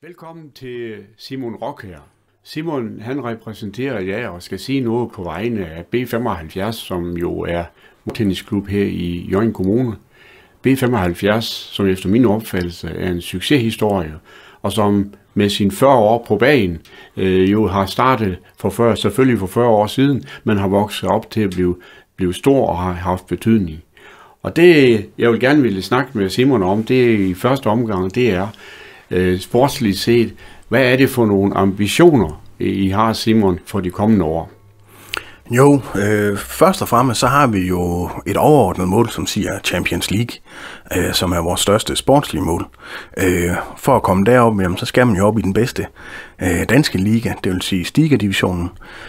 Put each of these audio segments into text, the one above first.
Velkommen til Simon Rock her. Simon han repræsenterer jer og skal sige noget på vegne af B75, som jo er tennisklub her i Hjørring Kommune. B75, som efter min opfattelse er en succeshistorie, og som med sine 40 år på banen jo har startet selvfølgelig for 40 år siden, men har vokset op til at blive stor og har haft betydning. Og det, jeg vil gerne ville snakke med Simon om, det i første omgang, det er sportsligt set, hvad er det for nogle ambitioner, I har, Simon, for de kommende år? Jo, først og fremmest så har vi jo et overordnet mål, som siger Champions League, som er vores største sportslige mål. For at komme derop, jamen, så skal man jo op i den bedste danske liga, det vil sige Stiga-divisionen.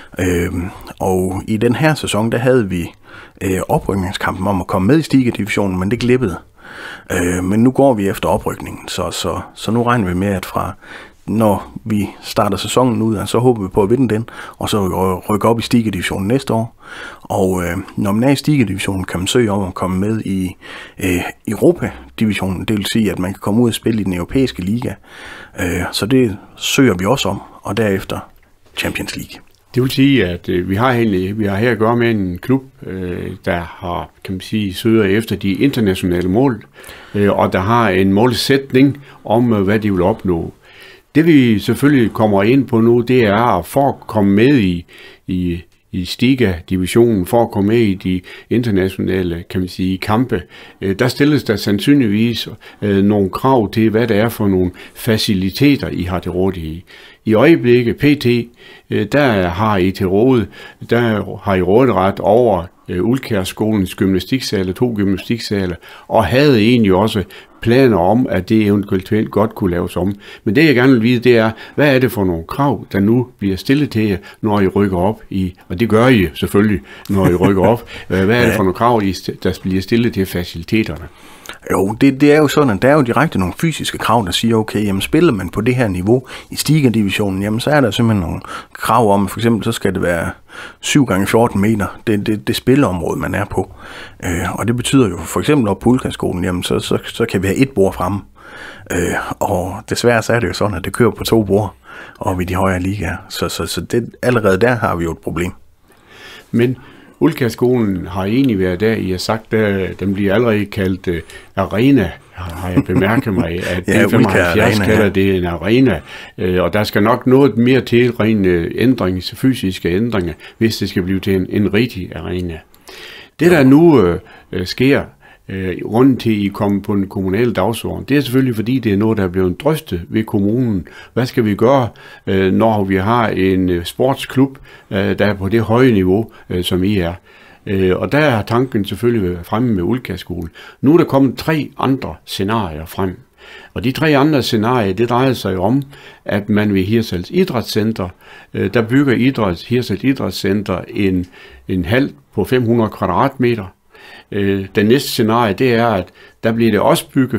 Og i den her sæson, der havde vi oprykningskampen om at komme med i Stiga-divisionen, men det glippede. Men nu går vi efter oprykningen, så nu regner vi med, at når vi starter sæsonen ud, så håber vi på at vinde den, og så rykke op i Stiga-divisionen næste år. Og når man er i Stiga-divisionen, kan man søge om at komme med i Europa-divisionen, det vil sige, at man kan komme ud og spille i den europæiske liga. Så det søger vi også om, og derefter Champions League. Det vil sige, at vi har her at gøre med en klub, der har, kan man sige, søger efter de internationale mål, og der har en målsætning om, hvad de vil opnå. Det vi selvfølgelig kommer ind på nu, det er at for at komme med i Stiga-divisionen, for at komme med i de internationale, kan man sige, kampe, der stilles der sandsynligvis nogle krav til, hvad det er for nogle faciliteter, I har til rådighed. I øjeblikket, PT, der har I råderet over Ulkærskolens gymnastiksale, 2 gymnastiksale, og havde egentlig også planer om, at det eventuelt godt kunne laves om. Men det jeg gerne vil vide, det er, hvad er det for nogle krav, der nu bliver stillet til jer, når I rykker op i, og det gør I selvfølgelig, når I rykker op. Hvad er det for nogle krav, der bliver stillet til faciliteterne? Jo, det er jo sådan, at der er jo direkte nogle fysiske krav, der siger, okay, jamen spiller man på det her niveau i Stiga-divisionen, jamen så er der simpelthen nogle krav om, for eksempel så skal det være 7x14 meter, det spilleområde, man er på. Og det betyder jo, for eksempel op på Ulkærsskolen, jamen så kan vi have 1 bord fremme. Og desværre så er det jo sådan, at det kører på 2 bord oppe i de højere ligaer. Så det, allerede der har vi jo et problem. Men Ulkærsskolen har egentlig været der, I har sagt, at den bliver allerede kaldt arena, har jeg bemærket mig, at ja, B75 kalder det en arena, og der skal nok noget mere til rene fysiske ændringer, hvis det skal blive til en rigtig arena. Det der nu sker, grunden til, at I kommer på den kommunale dagsorden, det er selvfølgelig, fordi det er noget, der er blevet drøftet ved kommunen. Hvad skal vi gøre, når vi har en sportsklub, der er på det høje niveau, som I er? Og der har tanken selvfølgelig været fremme med Ulkærsskolen. Nu er der kommet 3 andre scenarier frem. Og de 3 andre scenarier, det drejer sig om, at man ved Hirtshals Idrætscenter, der bygger Hirtshals Idrætscenter en hal på 500 kvadratmeter. Den næste scenarie, det er, at der bliver det også bygget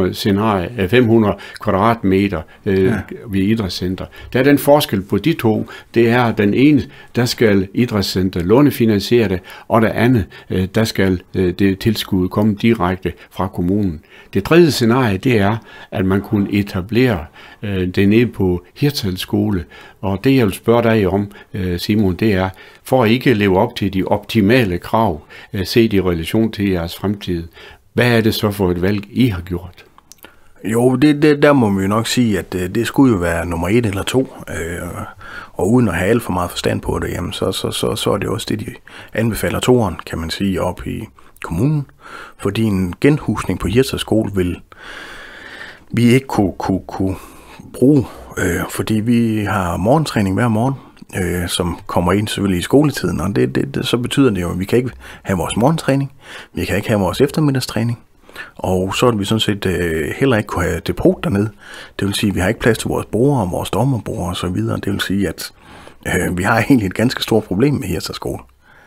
500 kvadratmeter ved Idrætscenter. Der er den forskel på de 2, det er, at den ene, der skal Idrætscenter lånefinansiere det, og det andet, der skal det tilskud komme direkte fra kommunen. Det tredje scenarie, det er, at man kunne etablere det nede på Hirtshals skole, og det jeg vil spørge dig om, Simon, det er, for at ikke leve op til de optimale krav, set i relation til jeres fremtid. Hvad er det så for et valg, I har gjort? Jo, der må man jo nok sige, at det skulle jo være nummer 1 eller 2, og uden at have alt for meget forstand på det, jamen, så er det også det, de anbefaler 2'eren, kan man sige, op i kommunen. Fordi en genhusning på Hirtshals skole vil vi ikke kunne bruge, fordi vi har morgentræning hver morgen, som kommer ind selvfølgelig i skoletiden, og så betyder det jo, at vi kan ikke have vores morgentræning, vi kan ikke have vores eftermiddagstræning, og så vil vi sådan set heller ikke kunne have depot dernede. Det vil sige, at vi har ikke plads til vores borde og vores dommerborde og så videre. Det vil sige, at vi har egentlig et ganske stort problem med Hirtshals skole.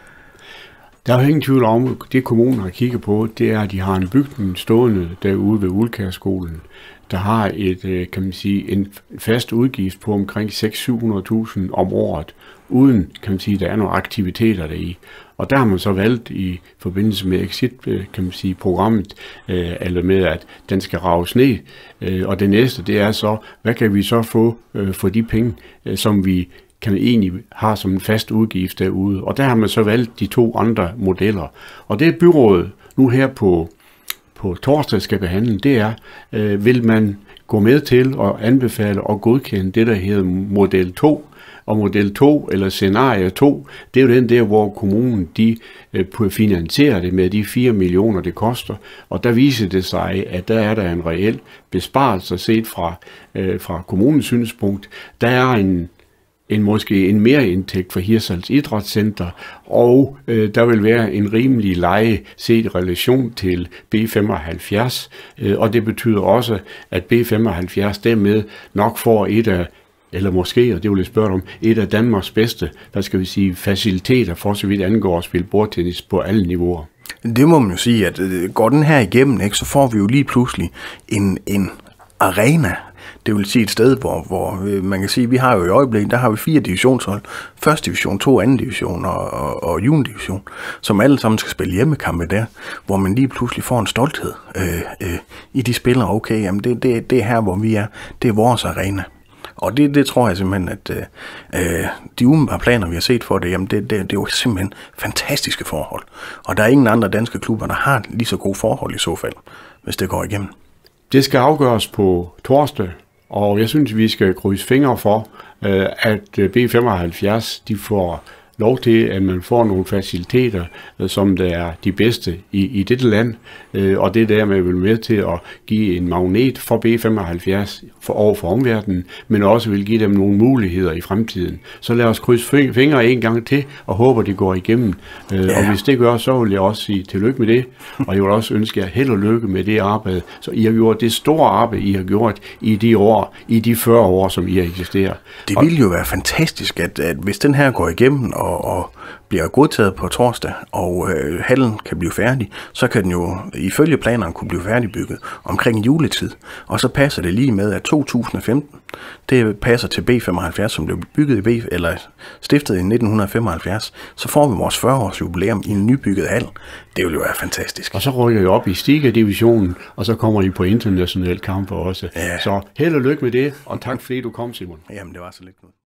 Der er jo ingen tvivl om, det kommunen har kigget på, det er, at de har en bygning stående derude ved Ulkærsskolen, der har et, kan man sige, en fast udgift på omkring 600-700.000 om året, uden, kan man sige, der er nogle aktiviteter deri. Og der har man så valgt i forbindelse med Exit, kan man sige, programmet, eller med, at den skal rages ned. Og det næste, det er så, hvad kan vi så få for de penge, som vi kan egentlig har som en fast udgift derude. Og der har man så valgt de 2 andre modeller. Og det byrådet nu her på torsdag skal behandle, det er, vil man gå med til at anbefale og godkende det, der hedder model 2. Og model 2, eller scenarie 2, det er jo den der, hvor kommunen de finansierer det med de 4 millioner, det koster. Og der viser det sig, at der er der en reel besparelse set fra kommunens synspunkt. Der er måske en mere indtægt for Hirtshals Idrætscenter, og der vil være en rimelig leje set i relation til B75, og det betyder også, at B75 dermed nok får eller måske, og det vil jeg spørge om, et af Danmarks bedste, hvad skal vi sige, faciliteter for så vidt angår at spille bordtennis på alle niveauer. Det må man jo sige, at går den her igennem, ikke, så får vi jo lige pludselig en arena. Det vil sige et sted, hvor man kan sige, at vi har jo i øjeblikket, der har vi 4 divisionshold. Første division, 2 anden division og juniordivision, som alle sammen skal spille hjemmekampe der, hvor man lige pludselig får en stolthed i de spillere. Okay, jamen det er her, hvor vi er. Det er vores arena. Og det tror jeg simpelthen, at de umiddelbare planer, vi har set for det, jamen det er jo simpelthen fantastiske forhold. Og der er ingen andre danske klubber, der har lige så gode forhold i så fald, hvis det går igennem. Det skal afgøres på torsdag, og jeg synes, vi skal krydse fingre for, at B75 de får lov til, at man får nogle faciliteter, som der er de bedste i dette land, og det der med med til at give en magnet for B75 over for omverdenen, men også vil give dem nogle muligheder i fremtiden. Så lad os krydse fingre en gang til, og håber, det går igennem. Og hvis det gør, så vil jeg også sige tillykke med det, og jeg vil også ønske jer held og lykke med det arbejde, så I har gjort det store arbejde, I har gjort i de 40 år, som I har eksisteret. Det ville jo være fantastisk, at hvis den her går igennem, og bliver godtaget på torsdag, og hallen kan blive færdig, så kan den jo ifølge planerne kunne blive færdigbygget omkring juletid. Og så passer det lige med, at 2015, det passer til B75, som blev bygget eller stiftet i 1975. Så får vi vores 40-års jubilæum i en nybygget hal. Det vil jo være fantastisk. Og så rykker I op i Stiga-divisionen, og så kommer I på internationale kampe også. Ja. Så held og lykke med det, og tak fordi du kom, Simon. Jamen, det var så lidt.